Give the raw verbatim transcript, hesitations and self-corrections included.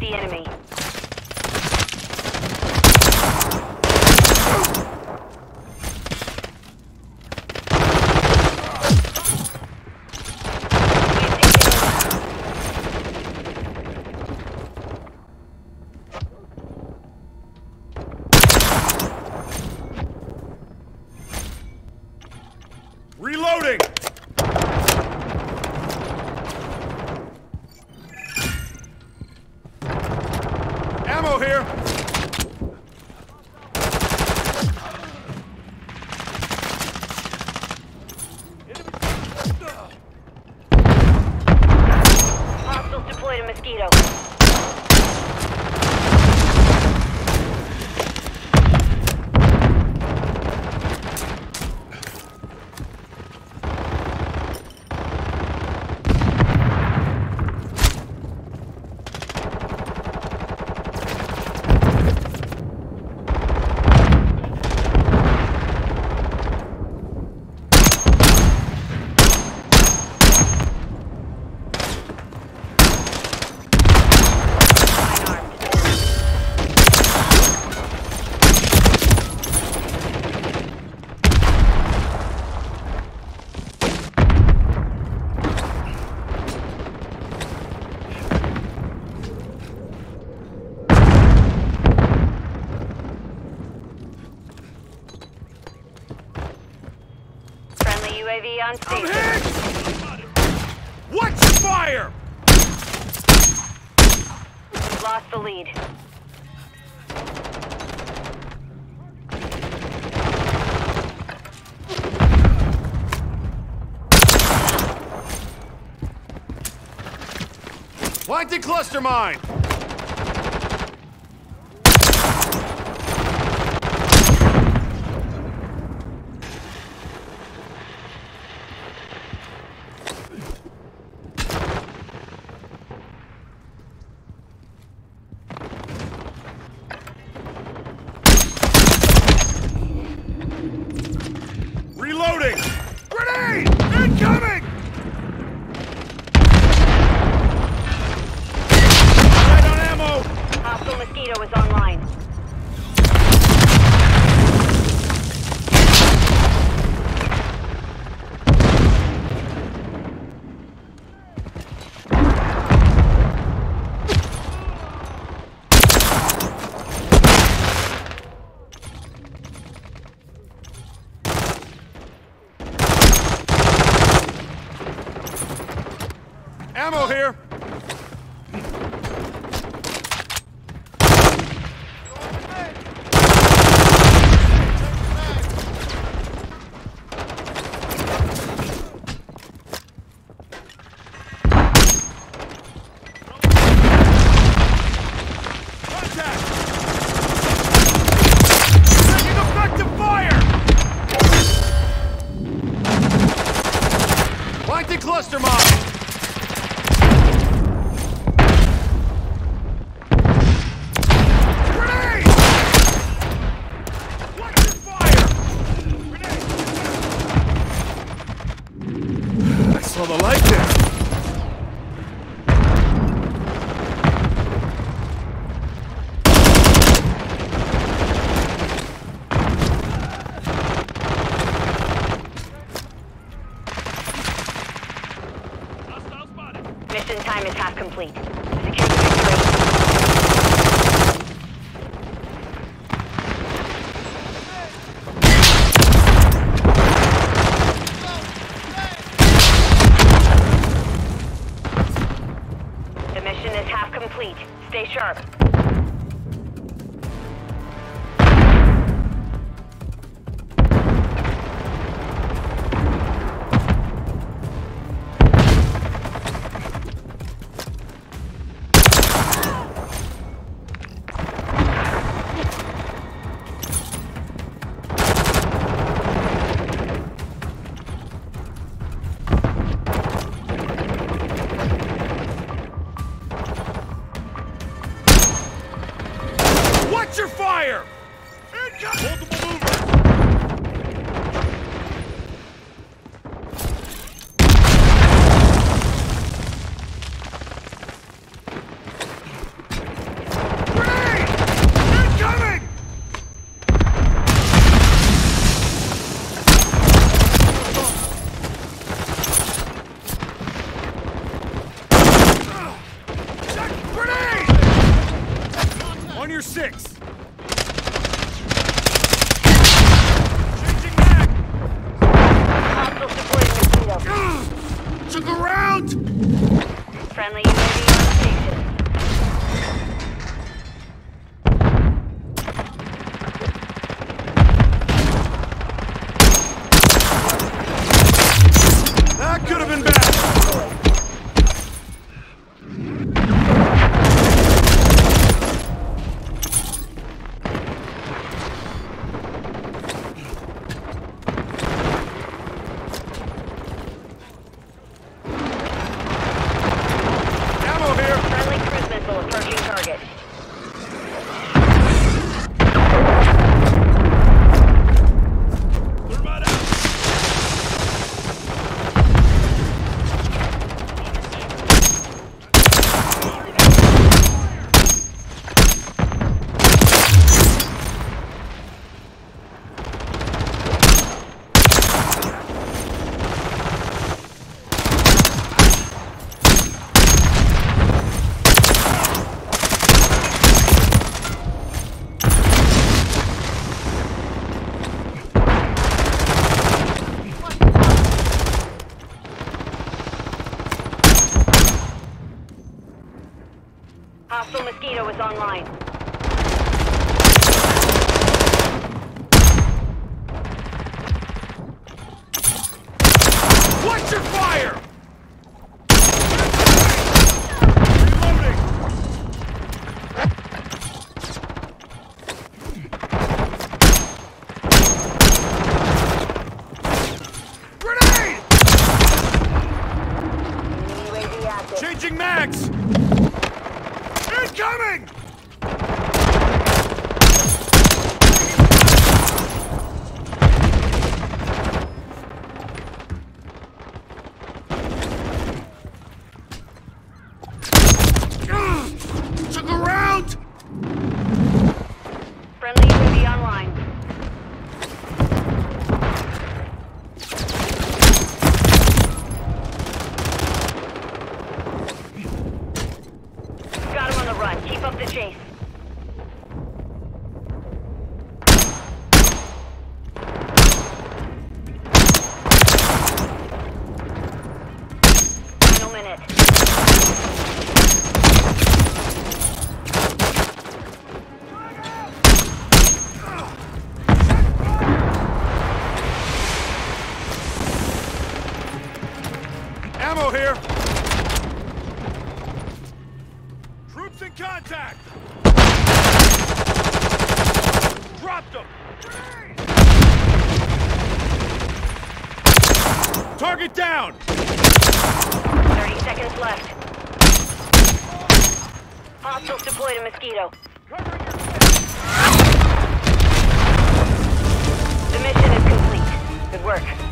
the enemy. Reloading! Ammo here! Hostiles deployed a Mosquito. U A V on I'm station. hit! Watch fire! Lost the lead. Planted cluster mine! Reloading! Grenade! Incoming! Right on ammo! Hostile Mosquito is online. Ammo here! Contact! Taking effective fire! Planted cluster mine! I saw the light there. Hostile spotted. Mission time is half complete. Secure the victory. The mission is half complete. Stay sharp. six. Changing mag. Hostiles deploying mosquito. Ugh! Took a round. Friendly U A V on station. That could have been bad. Ammo here. Friendly cruise missile approaching target. Thermite out. Hostile mosquito is online. Watch your fire. Reloading. Grenade! U A V active. Changing mags. Incoming! Ugh! Took a round! Friendly U A V online. Got him on the run. Keep up the chase. Final minute. Ammo here! Troops in contact! Dropped them! Target down! thirty seconds left. Hostiles deployed a mosquito. The mission is complete. Good work.